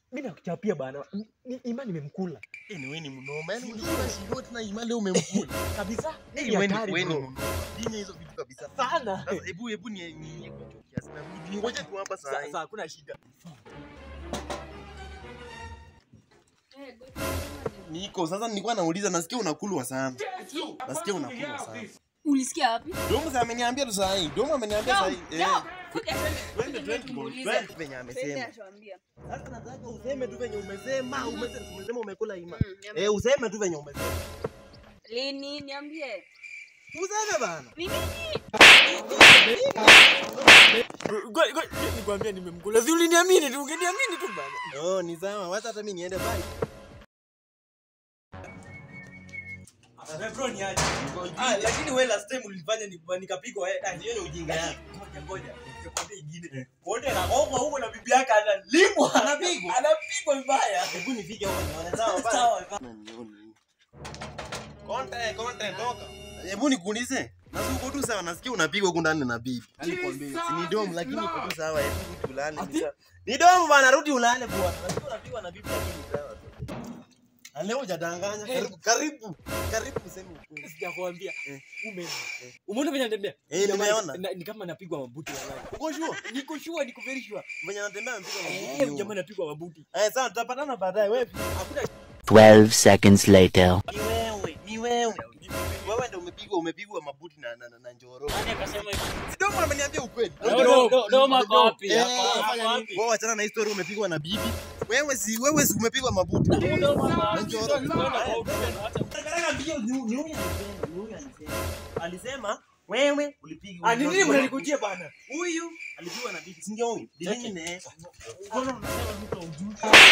Mimi nakuchapia bana. Imani nimemkula. Ni wewe ni mnoma. Yaani unajua shida tena Imani leo umemkula. Kabisa. Wewe ni mnoma. Dini hizo vitu kabisa. Sana. Sasa hebu ni kwa kiasi na rudi. Ngoja tu hapa sasa. Sasa hakuna shida. Niko sasa nilikuwa nauliza nasikia unakulwa sana. Nasikia unakulwa sana. Ulisikia wapi? Domo ameniambia tu sasa hii. Domo ameniambia sasa hii. Twende venye amesema. Sasa nataka useme tu venye umesema, umesema umekula Ima. Useme tu venye umesema. Lini niambie? Useme bana. Ni nini? Nikwambia nimemkula. Si uliniamini tu, ungeniamini tu bana. Oh, ni sawa. Wacha hata mimi niende bye. Bro ni aje? Lakini wewe last time ulifanya nikapigwa hiyo ni ujinga yako. Ngoja. Nikwambia ingine. Wote na huko na bibi yake analimwa. Anapigwa vibaya. Hebu nifike huko nione sawa bana. Sawa. Konte toka. Hebu nikuulize. Na uko tu sawa nasikia unapigwa huko ndani na bibi. Alikwambia. Si ni domo lakini uko tu sawa hebu rudi ulale. Ni domo bana rudi ulale bwana. Nasikia unapigwa na bibi lakini sawa. Leo hujadanganya. Karibu useme ukweli. Sijakwambia. Umeona venye anatembea? Nimeona. Ni kama anapigwa mabuti wallahi. Uko sure? Niko sure, niko very sure. Venye anatembea anapigwa mabuti. Jamaa anapigwa mabuti. Sasa tutapatana baadaye wewe. Hakuna 12 seconds later. Ni wewe. Wewe ndio umepigwa mabuti na njoro. Nani akasema hivyo? Domo ameniambia ukweli. Domo ako wapi? Wewe achana na story umepigwa na bibi. Wewe si umepigwa mabuti. Na njoro. Alisema wewe ulipigwa. Nini mnanikujia bana? Huyu alipigwa na bibi. Si ndio huyu? Dilini ne. Mbona unasema mtu ujui?